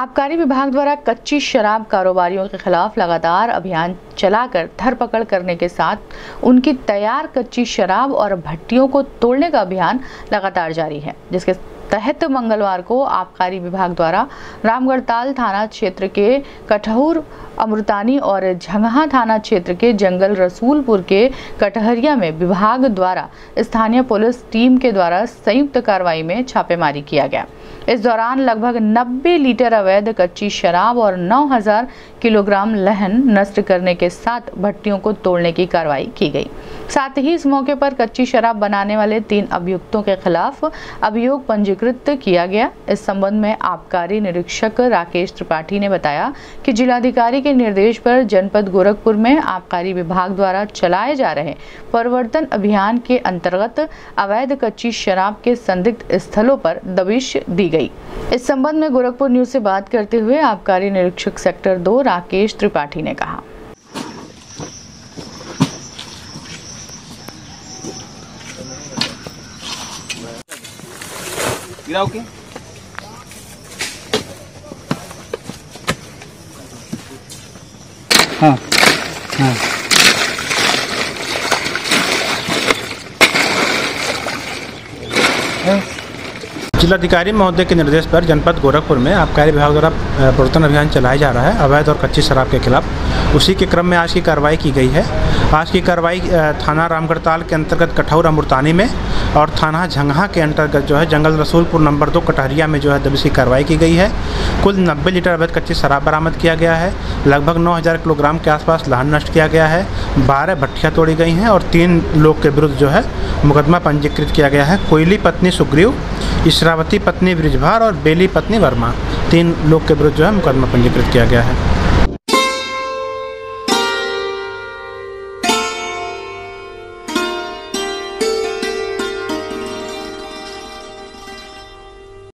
आबकारी विभाग द्वारा कच्ची शराब कारोबारियों के खिलाफ लगातार अभियान चलाकर धरपकड़ करने के साथ उनकी तैयार कच्ची शराब और भट्टियों को तोड़ने का अभियान लगातार जारी है, जिसके तहत मंगलवार को आबकारी विभाग द्वारा रामगढ़ताल थाना क्षेत्र के कठौर अमृतानी और झंगहा थाना क्षेत्र के जंगल रसूलपुर के कटहरिया में विभाग द्वारा स्थानीय पुलिस टीम के द्वारा संयुक्त कार्रवाई में छापेमारी किया गया। इस दौरान लगभग 90 लीटर अवैध कच्ची शराब और 9000 किलोग्राम लहन नष्ट करने के साथ भट्टियों को तोड़ने की कार्रवाई की गई। साथ ही इस मौके पर कच्ची शराब बनाने वाले 3 अभियुक्तों के खिलाफ अभियोग पंजीकृत किया गया। इस संबंध में आबकारी निरीक्षक राकेश त्रिपाठी ने बताया कि जिलाधिकारी के निर्देश पर जनपद गोरखपुर में आबकारी विभाग द्वारा चलाए जा रहे परिवर्तन अभियान के अंतर्गत अवैध कच्ची शराब के संदिग्ध स्थलों पर दबिश दी गई। इस संबंध में गोरखपुर न्यूज से बात करते हुए आबकारी निरीक्षक सेक्टर 2 राकेश त्रिपाठी ने कहा। हाँ हाँ जिलाधिकारी महोदय के निर्देश पर जनपद गोरखपुर में आबकारी विभाग द्वारा प्रवर्तन अभियान चलाया जा रहा है अवैध और कच्ची शराब के खिलाफ। उसी के क्रम में आज की कार्रवाई की गई है। आज की कार्रवाई थाना रामगढ़ताल के अंतर्गत कठौर अमृतानी में और थाना झंगहा के अंतर्गत जो है जंगल रसूलपुर नंबर 2 कटहरिया में जो है दबिश की कार्रवाई की गई है। कुल 90 लीटर अवैध कच्ची शराब बरामद किया गया है। लगभग 9000 किलोग्राम के आसपास लहन नष्ट किया गया है। 12 भट्टियाँ तोड़ी गई हैं और 3 लोग के विरुद्ध जो है मुकदमा पंजीकृत किया गया है। कोयली पत्नी सुग्रीव, इशरावती पत्नी ब्रिजभार और बेली पत्नी वर्मा, 3 लोग के विरुद्ध जो है मुकदमा पंजीकृत किया गया है।